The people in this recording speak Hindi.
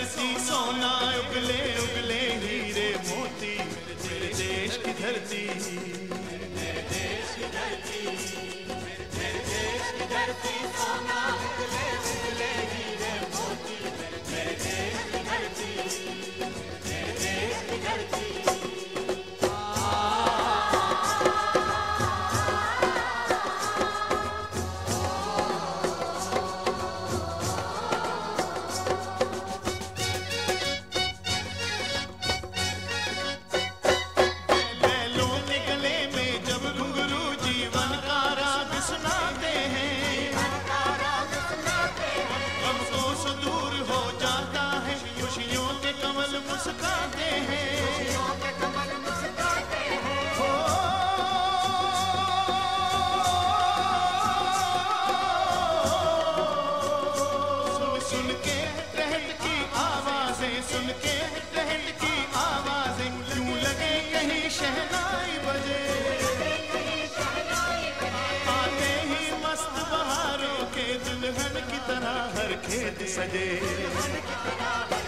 धरती सोना उगले उगले हीरे मोती, मेरे देश की धरती, मेरे देश की धरती, मेरे देश की धरती सोना उगले उगले हीरे मोती, मेरे देश की धरती, मेरे देश की धरती। मुस्काते हैं, कमल मुस्काते हैं, हो सुन के टहल की आवाजें, सुन के टहल की आवाजें, क्यों लगे कहीं शहनाई बजे, आते ही मस्त बहारों के दुल्हन की तरह हर खेत सजे।